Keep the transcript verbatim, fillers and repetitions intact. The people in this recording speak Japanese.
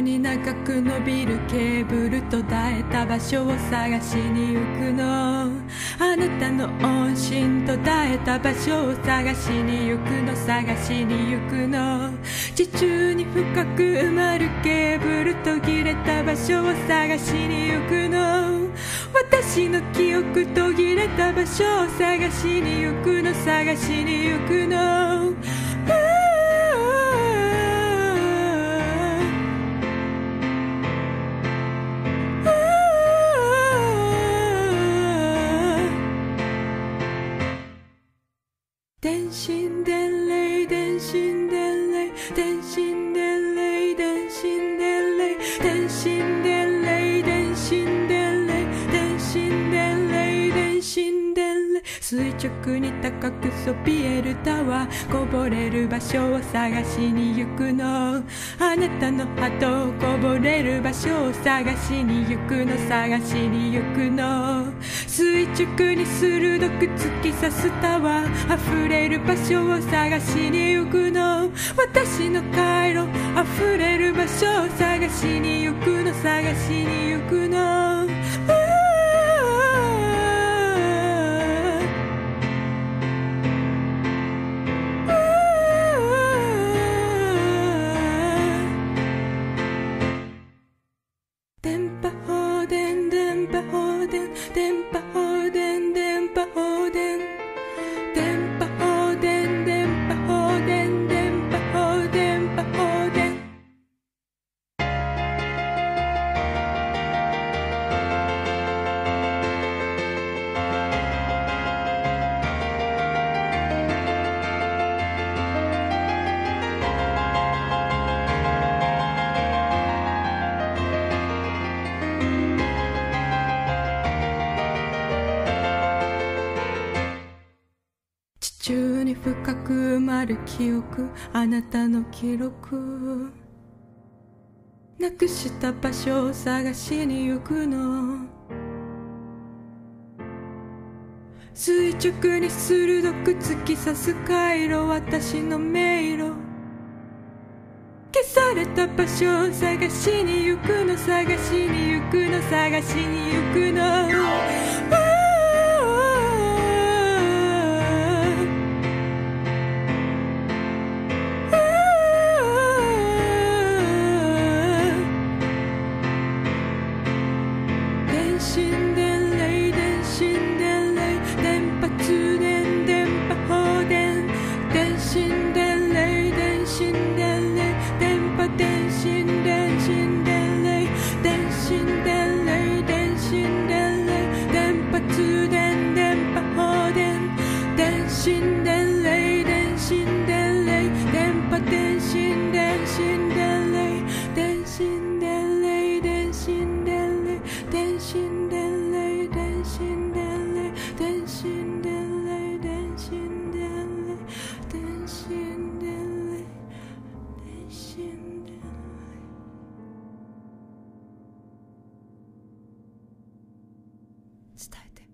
に長く伸びるケーブル途絶えた場所を探しに行くの。あなたの音信途絶えた場所を探しに行くの、探しに行くの。地中に深く埋まるケーブル途切れた場所を探しに行くの。私の記憶途切れた場所を探しに行くの、探しに行くの。電信電霊電信電霊電信電霊電信電霊電信電霊電信電霊電信電霊電信電霊垂直に高くそびえるタワー、こぼれる場所を探しに行くの。あなたの鳩こぼれる場所を探しに行くの、探しに行くの。垂直に鋭く突き刺すタワー、溢れる場所を探しに行くの。私の回路溢れる場所を探しに行くの、探しに行くの。電波放電電波放電電波放電電波放電電波放電電波放電電波放電波放電。地中に深く埋まる記憶、あなたの記録。なくした場所を探しに行くの。垂直に鋭く突き刺す回路、私の迷路。消された場所を探しに行くの、探しに行くの、探しに行くの。電信電霊電信電霊電波通電電波放電電信電霊電信電霊電波電信電信電霊電信電霊電信電霊電波通電電波放電電信電霊電信電霊電波電信電信電霊電信電霊電信電霊電信電霊電信電霊電信電霊電信電霊電信電霊電信電霊。伝えて。